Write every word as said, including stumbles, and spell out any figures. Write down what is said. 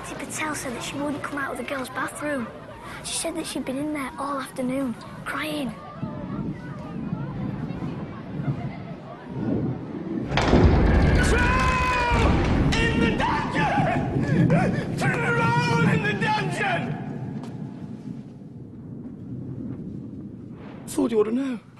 Patti Patel said that she wouldn't come out of the girls' bathroom. She said that she'd been in there all afternoon, crying. In the dungeon! Turn around in the dungeon! Thought you ought to know.